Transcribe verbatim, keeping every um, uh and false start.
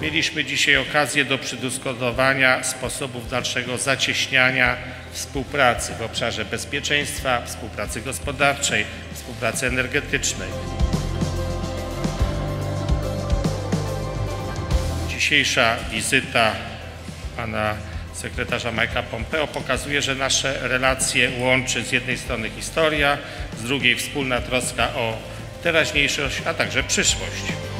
Mieliśmy dzisiaj okazję do przedyskutowania sposobów dalszego zacieśniania współpracy w obszarze bezpieczeństwa, współpracy gospodarczej, współpracy energetycznej. Dzisiejsza wizyta pana sekretarza Mike'a Pompeo pokazuje, że nasze relacje łączy z jednej strony historia, z drugiej wspólna troska o teraźniejszość, a także przyszłość.